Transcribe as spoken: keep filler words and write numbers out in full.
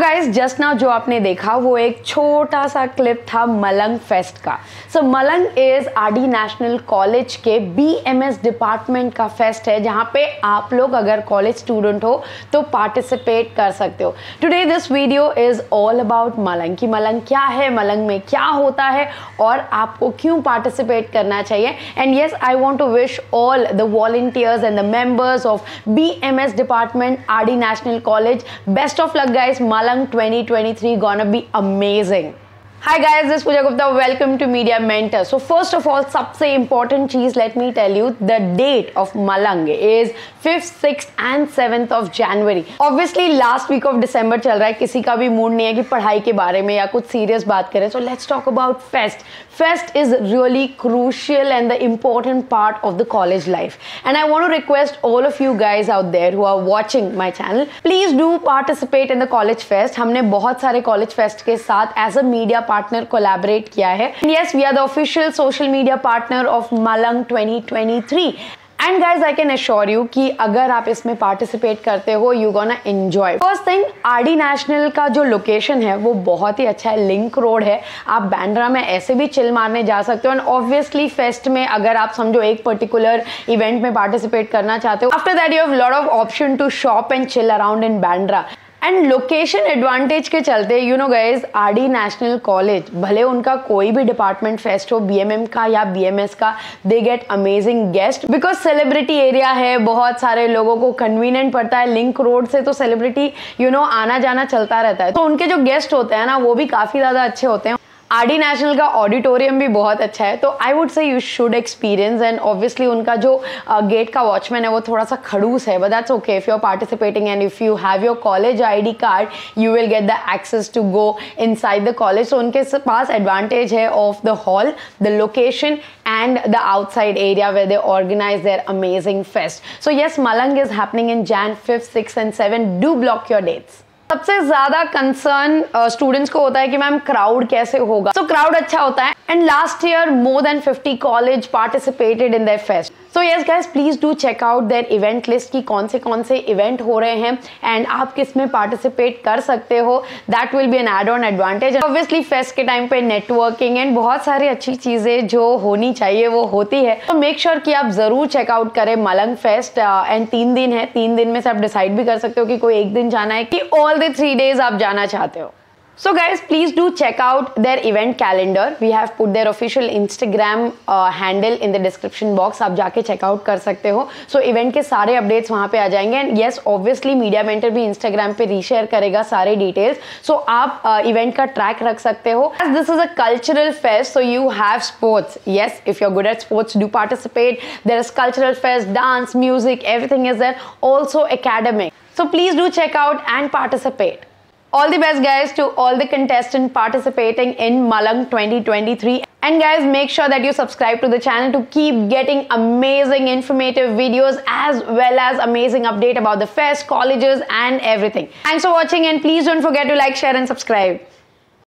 Guys just now जो आपने देखा वो एक छोटा सा क्लिप था मलंग फेस्ट का। So Malang is RD national college के बीएमएस डिपार्टमेंट का फेस्ट है जहाँ पे आप लोग अगर कॉलेज स्टूडेंट हो तो पार्टिसिपेट कर सकते हो। Today this video is all about Malang कि मलंग क्या है, मलंग में क्या होता है और आपको क्यों पार्टिसिपेट करना चाहिए। And yes, I want to wish all the volunteers and the members of BMS department RD national college best of luck guys. Malang twenty twenty-three gonna be amazing. Hi guys, this is Pooja Gupta. Welcome to Media Mentor. So first of all, सबसे important चीज let me tell you, the date of Malang is fifth, sixth and seventh of January. Obviously last week of December चल रहा है, किसी का भी mood नहीं है कि पढ़ाई के बारे में या कुछ सीरियस बात करें. So let's talk about Fest. Fest is really crucial and the important part of the college life. And I want to request all of you guys out there who are watching my channel, please do participate in the college fest. हमने बहुत सारे college fest के साथ as a media partner collaborate किया है. And yes, we are the official social media partner of Malang twenty twenty-three. And guys I can assure you कि अगर आप इसमें पार्टिसिपेट करते हो you gonna enjoy. First thing, RD national का जो लोकेशन है वो बहुत ही अच्छा है, लिंक रोड है। आप बांद्रा में ऐसे भी चिल मारने जा सकते हो। एंड ऑब्वियसली फेस्ट में अगर आप समझो एक पर्टिकुलर इवेंट में पार्टिसिपेट करना चाहते हो, after that you have lot of option to shop and chill around in Bandra. And location advantage के चलते you know guys, RD national college भले उनका कोई भी डिपार्टमेंट फेस्ट हो, बीएमएम का या बीएमएस का, they get amazing guest because celebrity area है, बहुत सारे लोगों को कन्वीनियंट पड़ता है। लिंक रोड से तो सेलिब्रिटी यू नो आना जाना चलता रहता है, तो उनके जो गेस्ट होते हैं ना वो भी काफ़ी ज़्यादा अच्छे होते हैं। आरडी नेशनल का ऑडिटोरियम भी बहुत अच्छा है, तो I would say you should experience. And obviously उनका जो गेट uh, का वॉचमैन है वो थोड़ा सा खड़ूस है, but that's okay. If you are participating and if you have your college ID card you will get the access to go inside the college. So उनके पास एडवांटेज है of the hall, the location and the outside area where they organize their amazing fest. So yes, Malang is happening in January fifth, sixth and seventh. Do block your dates. सबसे ज्यादा concern students को होता है कि ma'am crowd कैसे होगा। तो crowd अच्छा होता है and last year more than fifty college participated in their fest. So yes guys, please do check out their event list की कौन से कौन से इवेंट हो रहे हैं एंड आप किस में पार्टिसिपेट कर सकते हो। That will be an add on advantage. Obviously fest के टाइम पे नेटवर्किंग एंड बहुत सारी अच्छी चीजें जो होनी चाहिए वो होती है, तो मेक श्योर कि आप जरूर चेकआउट करें मलंग फेस्ट। एंड तीन दिन है, तीन दिन में से आप डिसाइड भी कर सकते हो कि कोई एक दिन जाना है कि ऑल the three days आप जाना चाहते हो। So guys, please do check out their event calendar. We have put their official Instagram uh, handle in the description box. आप जाके check out कर सकते हो। So event के सारे updates वहाँ पे आ जाएंगे। And yes, obviously Media Mentor भी Instagram पे reshare करेगा सारे details. So आप uh, event का track रख सकते हो। As this is a cultural fest, so you have sports. Yes, if you're good at sports, do participate. There is cultural fest, dance, music, everything is there. Also academic. So please do check out and participate. All the best guys to all the contestants participating in Malang twenty twenty-three. And guys, make sure that you subscribe to the channel to keep getting amazing informative videos as well as amazing update about the fest, colleges and everything. Thanks for watching and please don't forget to like, share and subscribe.